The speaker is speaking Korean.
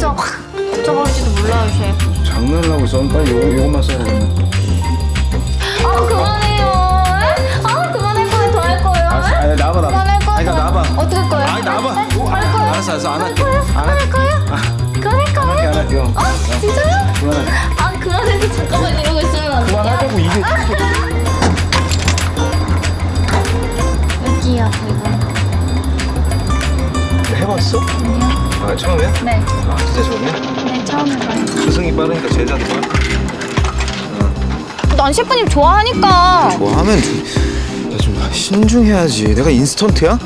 그냥 확 붙여버릴지도 몰라요, 셰프. 장난을 하고 있어. 빨리 요것만 써야 돼. 그만해요. 그만할 거예요? 더 할 거예요? 아니, 나와봐. 그만할 거예요? 아니, 나와봐. 어떻게 할 거예요? 아니, 나와봐. 할 거예요? 알았어, 안 할게. 그만할 거예요? 그만할 거예요? 안 할게요. 진짜요? 그만하자. 그만해도 잠깐만 이러고 있으면 안 돼요? 그만하자고, 이게. 여기요, 이거. 해봤어? 아니요. 처음이야? 네. 진짜 처음이야? 네, 처음 해봐요. 스승이 빠르니까 제자도 빠르. 난 셰프님 좋아하니까. 좋아하면 좀 신중해야지. 내가 인스턴트야?